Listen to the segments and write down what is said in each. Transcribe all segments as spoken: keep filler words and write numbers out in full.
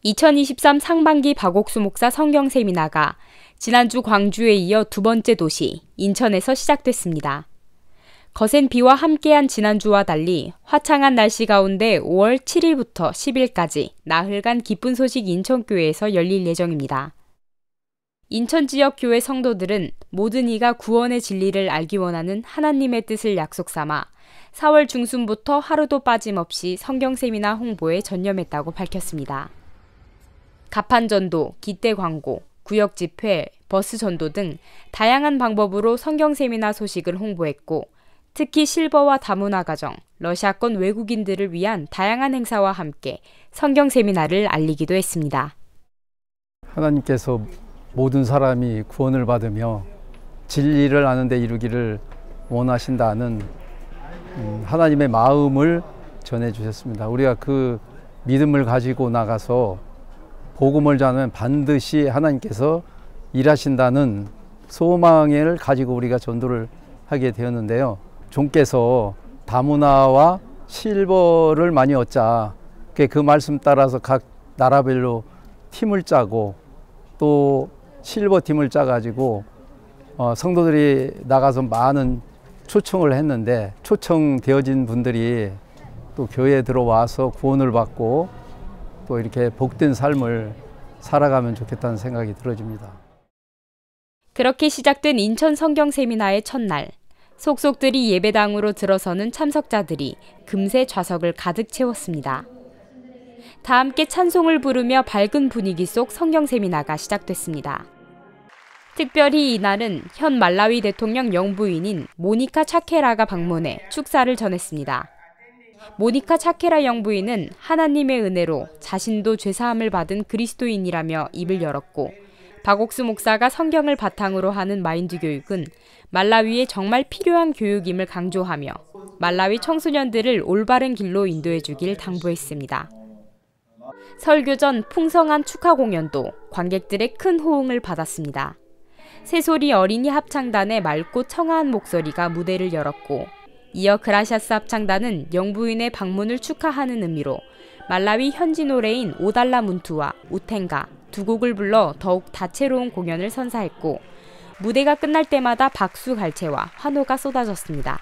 이천이십삼 상반기 박옥수 목사 성경 세미나가 지난주 광주에 이어 두 번째 도시 인천에서 시작됐습니다. 거센 비와 함께한 지난주와 달리 화창한 날씨 가운데 오월 칠일부터 십일까지 나흘간 기쁜 소식 인천교회에서 열릴 예정입니다. 인천 지역 교회 성도들은 모든 이가 구원의 진리를 알기 원하는 하나님의 뜻을 약속 삼아 사월 중순부터 하루도 빠짐없이 성경 세미나 홍보에 전념했다고 밝혔습니다. 가판 전도, 기대 광고, 구역 집회, 버스 전도 등 다양한 방법으로 성경 세미나 소식을 홍보했고, 특히 실버와 다문화 가정, 러시아권 외국인들을 위한 다양한 행사와 함께 성경 세미나를 알리기도 했습니다. 하나님께서 모든 사람이 구원을 받으며 진리를 아는 데 이르기를 원하신다는 하나님의 마음을 전해주셨습니다. 우리가 그 믿음을 가지고 나가서 복음을 전하면 반드시 하나님께서 일하신다는 소망을 가지고 우리가 전도를 하게 되었는데요. 종께서 다문화와 실버를 많이 얻자, 그 말씀 따라서 각 나라별로 팀을 짜고 또 실버 팀을 짜가지고 어, 성도들이 나가서 많은 초청을 했는데, 초청되어진 분들이 또 교회에 들어와서 구원을 받고 또 이렇게 복된 삶을 살아가면 좋겠다는 생각이 들어집니다. 그렇게 시작된 인천 성경 세미나의 첫날, 속속들이 예배당으로 들어서는 참석자들이 금세 좌석을 가득 채웠습니다. 다 함께 찬송을 부르며 밝은 분위기 속 성경 세미나가 시작됐습니다. 특별히 이날은 현 말라위 대통령 영부인인 모니카 차케라가 방문해 축사를 전했습니다. 모니카 차케라 영부인은 하나님의 은혜로 자신도 죄사함을 받은 그리스도인이라며 입을 열었고, 박옥수 목사가 성경을 바탕으로 하는 마인드 교육은 말라위에 정말 필요한 교육임을 강조하며 말라위 청소년들을 올바른 길로 인도해 주길 당부했습니다. 설교 전 풍성한 축하 공연도 관객들의 큰 호응을 받았습니다. 새소리 어린이 합창단의 맑고 청아한 목소리가 무대를 열었고, 이어 그라시아스 합창단은 영부인의 방문을 축하하는 의미로 말라위 현지 노래인 오달라 문투와 우텐가 두 곡을 불러 더욱 다채로운 공연을 선사했고, 무대가 끝날 때마다 박수 갈채와 환호가 쏟아졌습니다.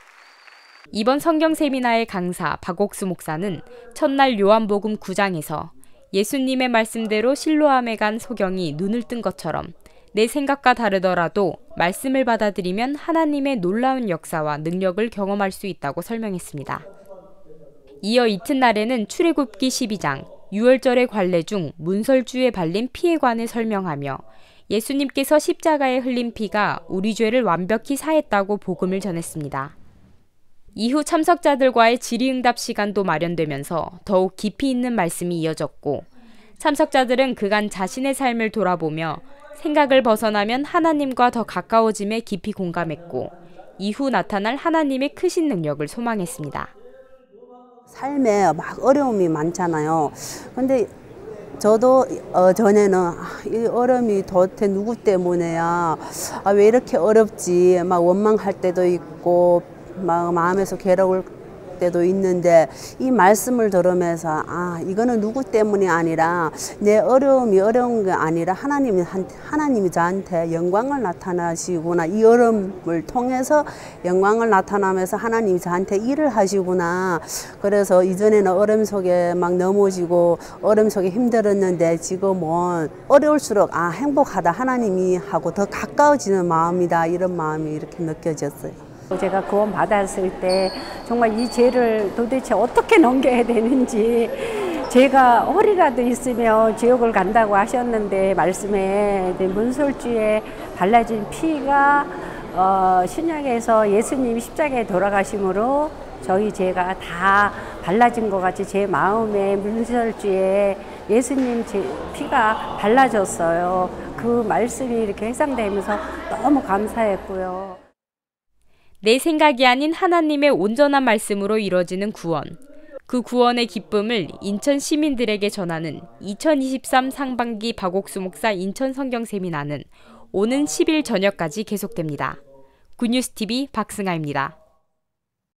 이번 성경 세미나의 강사 박옥수 목사는 첫날 요한복음 구 장에서 예수님의 말씀대로 실로암에 간 소경이 눈을 뜬 것처럼 내 생각과 다르더라도 말씀을 받아들이면 하나님의 놀라운 역사와 능력을 경험할 수 있다고 설명했습니다. 이어 이튿날에는 출애굽기 십이 장, 유월절의 관례 중 문설주에 발린 피에 관해 설명하며 예수님께서 십자가에 흘린 피가 우리 죄를 완벽히 사했다고 복음을 전했습니다. 이후 참석자들과의 질의응답 시간도 마련되면서 더욱 깊이 있는 말씀이 이어졌고, 참석자들은 그간 자신의 삶을 돌아보며 생각을 벗어나면 하나님과 더 가까워짐에 깊이 공감했고, 이후 나타날 하나님의 크신 능력을 소망했습니다. 삶에 막 어려움이 많잖아요. 근데 저도 어, 전에는 아, 이 어려움이 도대체 누구 때문에야, 아, 왜 이렇게 어렵지, 막 원망할 때도 있고 막 마음에서 괴로울 때도 있는데, 이 말씀을 들으면서 아, 이거는 누구 때문이 아니라 내 어려움이 어려운 게 아니라 하나님이 하나님이 저한테 영광을 나타나시구나, 이 어려움을 통해서 영광을 나타나면서 하나님이 저한테 일을 하시구나. 그래서 이전에는 어려움 속에 막 넘어지고 어려움 속에 힘들었는데 지금은 어려울수록 아, 행복하다, 하나님이 하고 더 가까워지는 마음이다, 이런 마음이 이렇게 느껴졌어요. 제가 구원 받았을 때 정말 이 죄를 도대체 어떻게 넘겨야 되는지, 제가 허리라도 있으면 지옥을 간다고 하셨는데 말씀에 문설주에 발라진 피가 어, 신약에서 예수님이 십자가에 돌아가심으로 저희 죄가 다 발라진 것 같이 제 마음에 문설주에 예수님 제 피가 발라졌어요. 그 말씀이 이렇게 해상되면서 너무 감사했고요. 내 생각이 아닌 하나님의 온전한 말씀으로 이뤄지는 구원. 그 구원의 기쁨을 인천 시민들에게 전하는 이천이십삼 상반기 박옥수 목사 인천 성경 세미나는 오는 십 일 저녁까지 계속됩니다. 굿뉴스티비 박승아입니다.